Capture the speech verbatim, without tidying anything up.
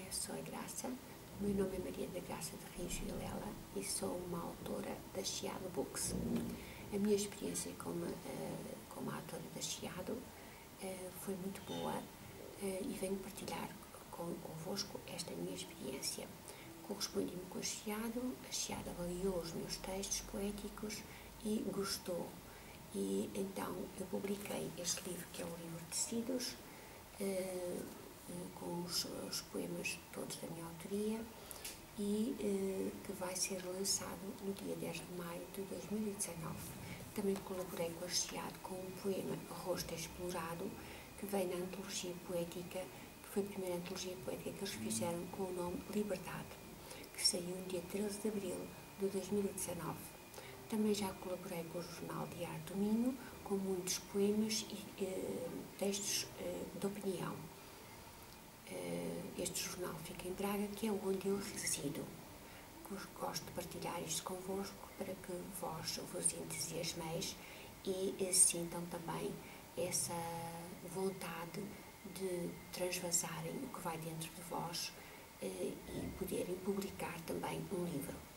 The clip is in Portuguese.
sou a Graça, o meu nome é Maria da Graça de Rios Vilela e sou uma autora da Chiado Books. A minha experiência como, uh, como autora da Chiado uh, foi muito boa uh, e venho partilhar com, convosco esta minha experiência. Correspondi-me com a Chiado, a Chiado avaliou os meus textos poéticos e gostou. E então eu publiquei este livro, que é o livro Tecidos, uh, com os, os poemas todos da minha autoria e uh, que vai ser lançado no dia dez de maio de dois mil e dezanove. Também colaborei com a Chiado com um poema Rosto Explorado, que vem na antologia poética, que foi a primeira antologia poética que eles fizeram com o nome Liberdade, que saiu no dia treze de abril de dois mil e dezanove. Também já colaborei com o Jornal de Arte do Minho, com muitos poemas e uh, textos uh, de opinião. Este jornal fica em Braga, que é onde eu resido. Gosto de partilhar isto convosco para que vós vos entusiasmeis e sintam também essa vontade de transvasarem o que vai dentro de vós e poderem publicar também um livro.